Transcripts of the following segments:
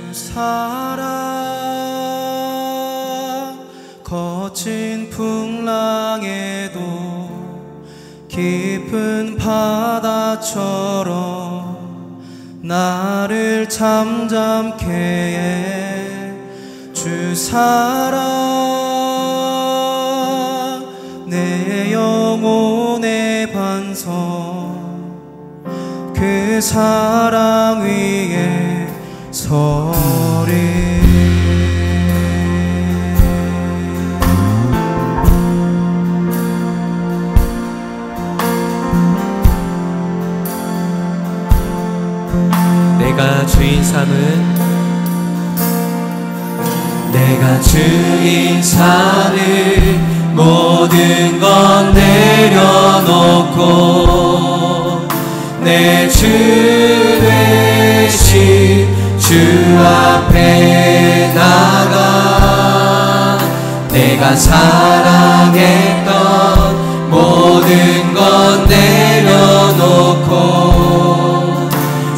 사랑 거친 풍랑에도 깊은 바다처럼 나를 잠잠케 해. 주 사랑 내 영혼의 반석, 그 사랑 위에 서리. 내가 주인 삼은 내가 주인 삼은 모든 건 내려놓고 내 주 되신 주 앞에 나가 내가 사랑했던 모든 건 내려놓고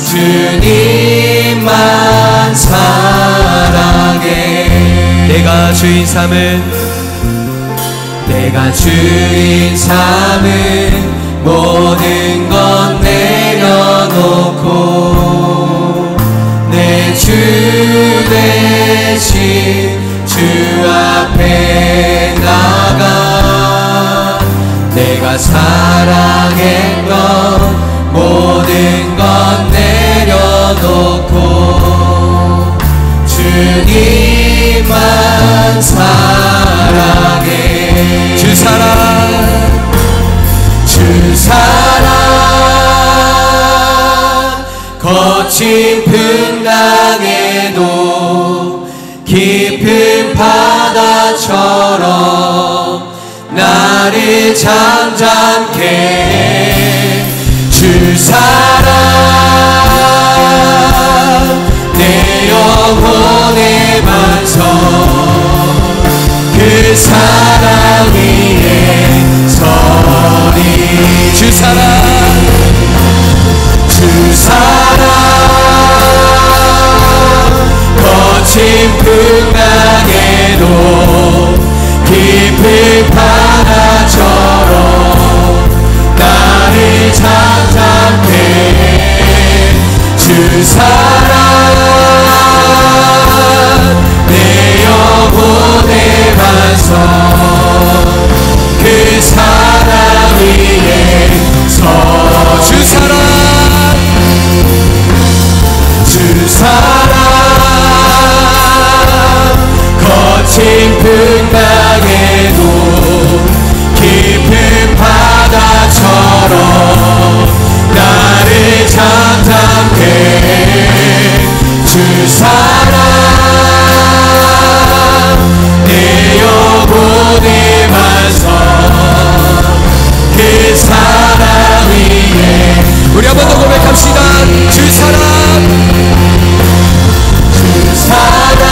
주님만 사랑해. 내가 주인 삼은 내가 주인 삼은 모든 건 내려놓고 내 주 대신 주 앞에 나가 내가 사랑했던 모든 건 내려놓고 주님만 사랑해. 주 사랑 주 사랑 거친 풍랑에도 깊은 바다처럼 나를 잠잠케 해. 주 사랑 내 영혼의 반석, 그 사랑 위에 서리. 주 사랑 주 사랑 거친 풍랑에도 깊은 바다처럼 나를 잠잠케 해. 주 사랑 내 영혼의 반석, 그 사랑 위에 서. 주 사랑 주 사랑 거친 풍랑에도 깊은 바다처럼 나를 잠잠케 해. 주 사랑 내 영혼의 반석, 그 사랑 위에. 우리 한 번 더 고백합시다. 주 사랑 주 사랑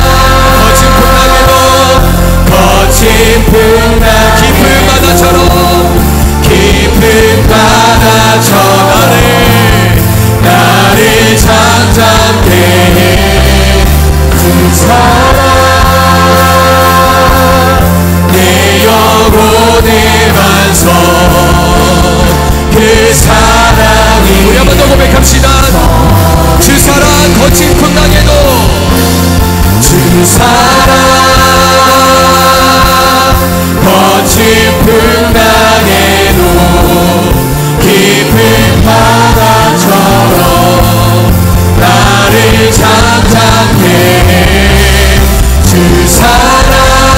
거친 풍랑 깊은 바다처럼 깊은 바다처럼 나를 잠잠케 해. 주 사랑 내 영혼의 반석, 그 사랑이. 우리 한 번 더 고백합시다. 주 사랑 거친 풍랑에도 주 사랑 거친 풍랑에도 깊은 바다처럼 나를 잠잠케 해. 주 사랑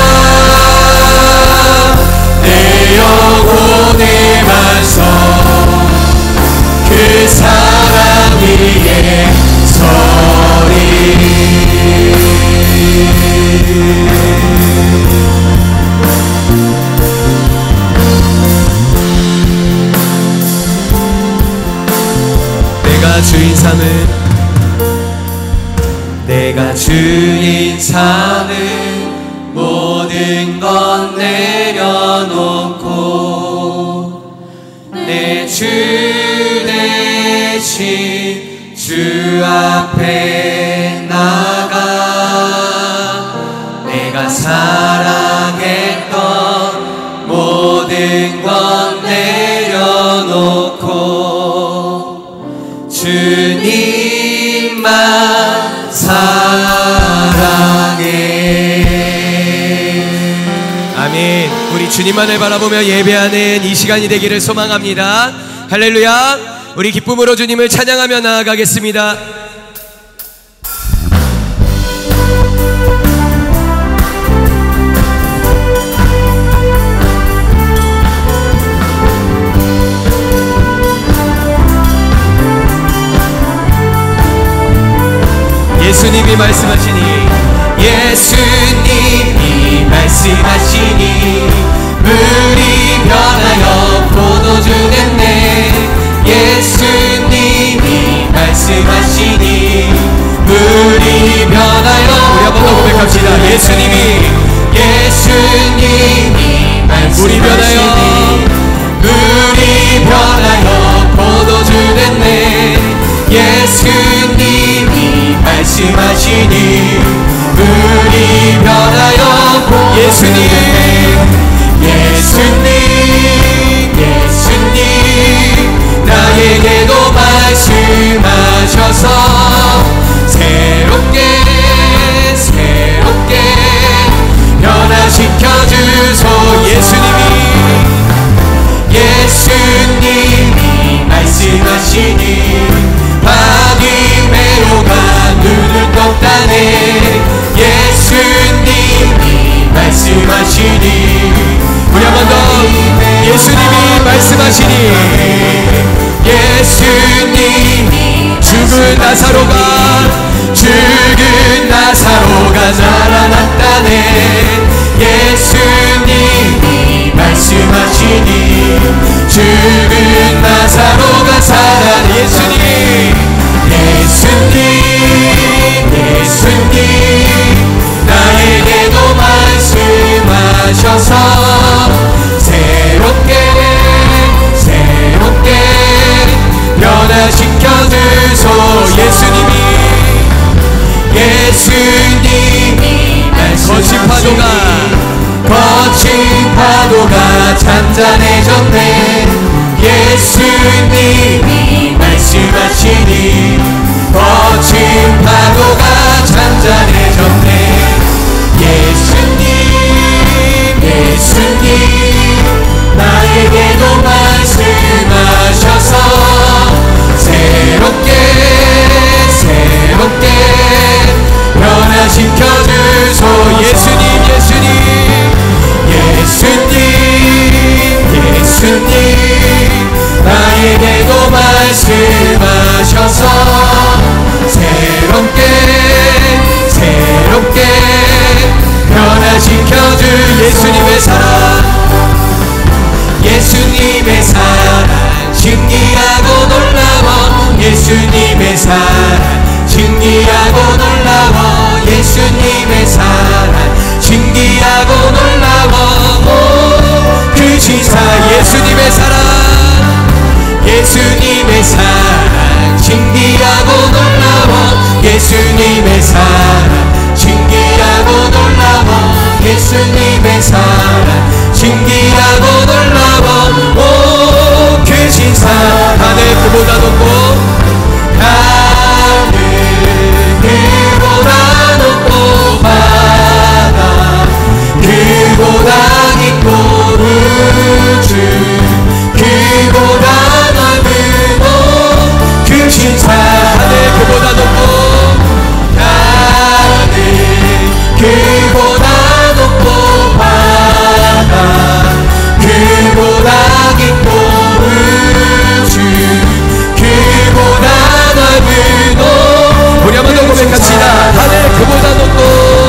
내 영혼의 반석, 그 사랑 위에 서리. 내가 주인 삼은 내가 주인 삼은 모든 건 내려놓고 내 주 대신 주 앞에 나 내가 사랑했던 모든 것 내려놓고 주님만 사랑해. 아멘. 우리 주님만을 바라보며 예배하는 이 시간이 되기를 소망합니다. 할렐루야. 우리 기쁨으로 주님을 찬양하며 나아가겠습니다. 예수님이 말씀하시니 예수님이 말씀하시니 물이 변하여 포도주 됐네. 예수님이 말씀하시니 물이 변하여. 우리 한번 더 고백합시다. 예수님이 물이 변하여 포도주 됐네. 예수님이 말씀하시니 물이 변하여 포도주 됐네. 예수님 나에게도 말씀하셔서 새롭게 변화시켜 주소. 예수님이 말씀하시니 바디 메로가 눈을 떴다네. 예수님이 말씀하시니. 우리 한 번 더. 예수님이 말씀하시니 예수님이 죽은 나사로가 살아났다네. 예수님이 말씀하시니 죽은 나사로가 살아났다네. 예수님 나에게도 말씀하셔서 새롭게 변화시켜 주소. 예수님이 말씀하시니 거친 파도가 잔잔해졌네. 예수님이 말씀하시니 거친 파도가 잔잔해졌네. 예수님 나에게도 말씀하셔서 새롭게 변화시켜 주소. 예수님 나에게도 말씀하셔서 새롭게 변화시켜 주. 예수님의 사랑 신기하고 놀라워. 예수님의 사랑 신기하고 놀라워. 예수님의 사랑 신기하고 놀라워. 그 신사 예수님의 사랑 신기하고 놀라워. 예수님의 사랑 신기하고 놀라워. 예수님의 사랑 신기하고 놀라워. 그 신사 하늘 그보다 높고 바다 그보다 깊고 우주 그보다 넓은 그 신사. 하늘 그보다 높고 그보다 높고 바다 그보다 깊고 우주 그보다 넓은 우리 한번 더 고백합시다. 하늘 그보다 높고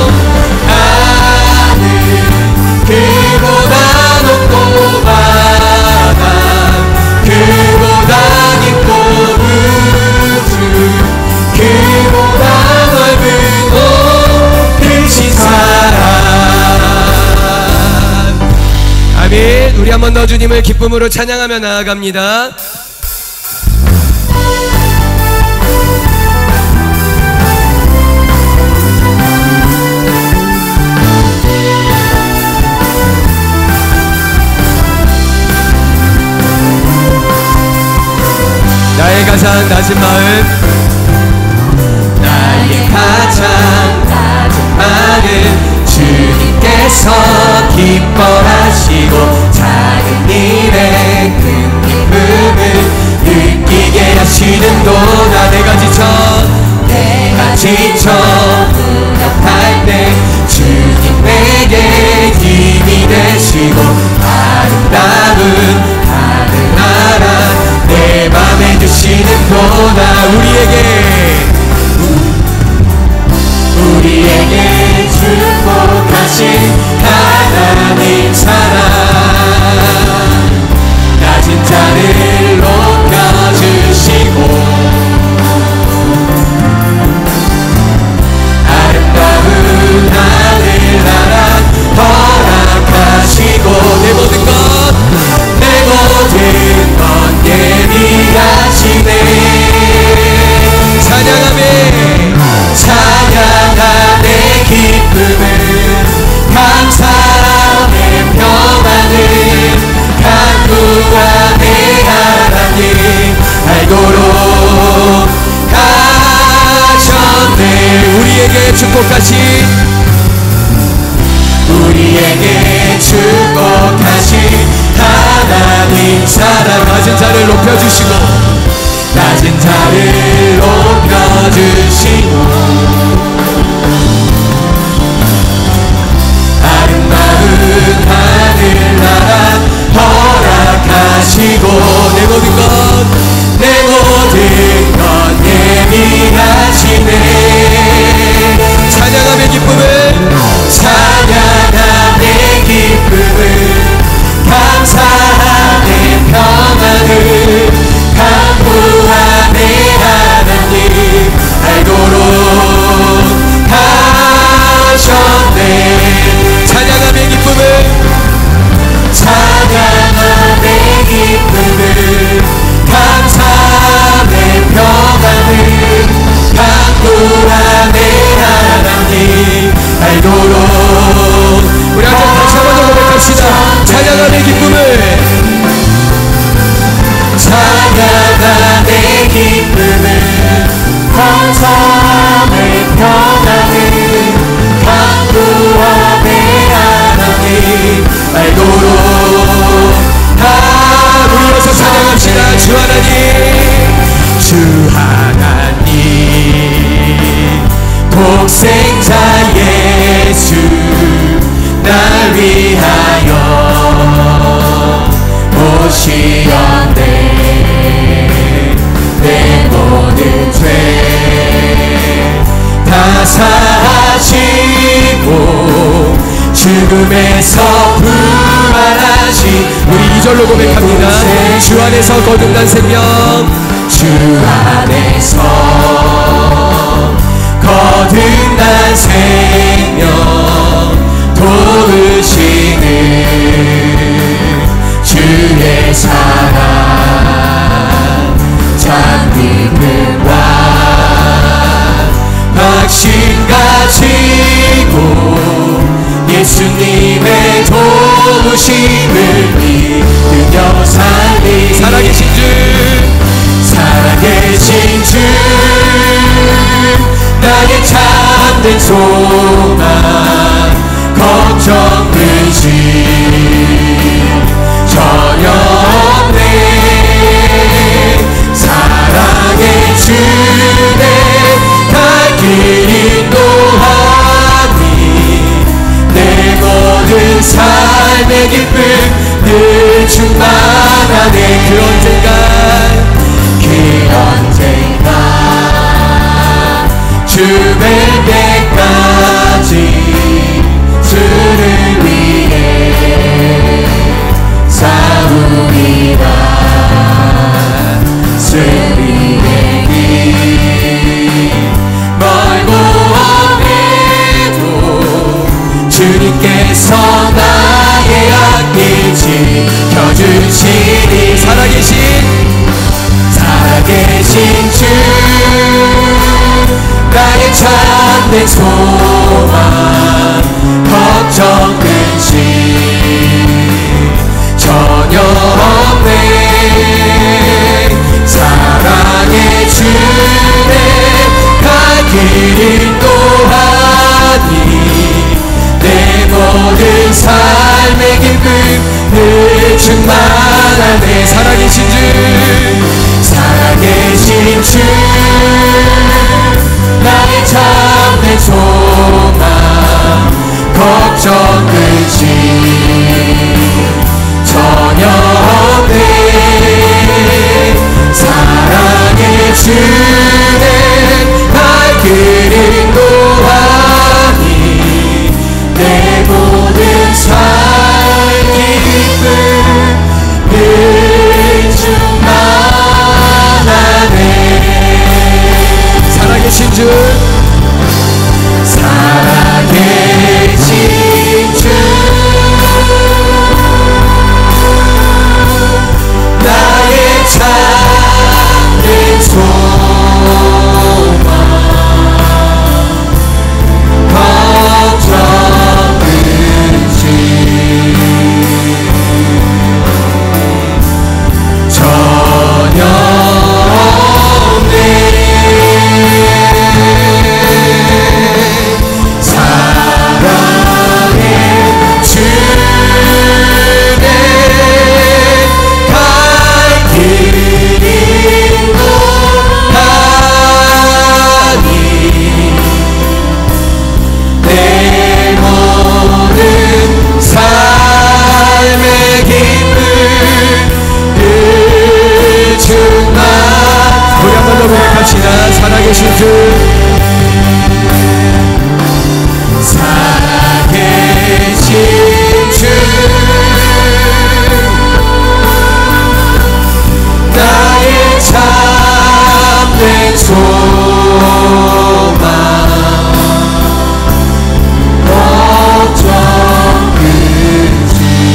그보다 높고 바다 그보다 깊고 우주 그보다 넓은 크신 사랑. 아멘. 우리 한번 더 주님을 기쁨으로 찬양하며 나아갑니다. 마음 나의 가장 낮은 마음 주님께서 기뻐하시고 작은 일에 큰 기쁨을 느끼게 하시는도다. 내가 지쳐 무력할 때 주님 내게 힘이 되시고 아름다운 하늘나라 내 맘에 드시는도다. 우리에게 축복하신 하나님 사랑 낮은 자를 높여주시고 아름다운 하늘나라 허락하시고 내 모든 것 예비하시네. 찬양하네 기쁨을 감사함의 평안을 간구하네 하나님 알고로 가셨네. 우리에게 축복하신 하나님 사랑 낮은 자를 높여주시고 아름다운 하늘나라 허락하시고 내 모든 것 예비하시네. 찬양함의 기쁨을 감사함의 평안을 간구하네 하나님 알고로 하셨네. 찬양함의 기쁨을 감사함의 평안을 간구하네 하나님 알고로. 우리 다시 한번 더 고백합시다. 찬양함의 기쁨을 감사함의 평안을 간구하네 하나님 알고로. 우리 어서 찬양합시다. 주 하나님 독생자 예수 날 위하여 오시었네. 내 모든 죄 다 사하시고 죽음에서 부활하신 우리 2절로 고백합니다. 주 안에서 거듭난 생명 주 안에서 거듭난 생명 도우시는 주의 사랑 장미금과 확신 가지고 예수님의 도우심을 믿으며 살리 살아계신 주 나의 참된 소망 걱정 근심 전혀 없네. 사랑의 주내 갈 길 인도하니 내 모든 삶의 기쁨 늘 충만하네. 그 언젠가 주 뵐 때까지 주를 위해 싸우리라. 승리의 길 멀고 험해도 주님께서 나의 앞길 지켜주시니 살아계신 주 나의 참된 소망 걱정 근심 전혀 없네. 사랑의 주 삶의 기쁨 늘 충만하네. 살아계신 주 살아계신 주 나의 참된 소망 걱정 근심 전혀 없네. 사랑의 주는 날 그린 고하니 내 모든 삶의 기쁨 늘 충만하네. 살아계신 주 살아계신 주 나의 참된 소망 걱정 근심 전혀 없네. 사랑의 주네 갈 길이 고하니 내 모든 삶의 기쁨 늘 충만. 우리 한 번 더 고백합시다. 살아계신 주 살아계신 주 나의 참된 소망 걱정 근심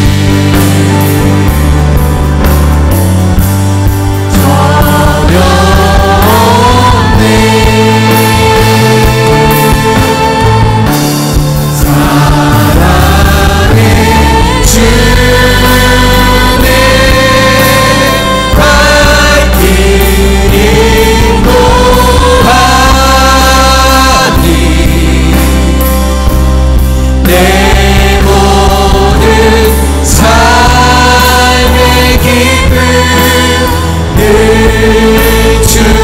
전혀 없네. 사랑의 주네 갈 길이 고하니 내 모든 삶의 기쁨 늘 충만하네.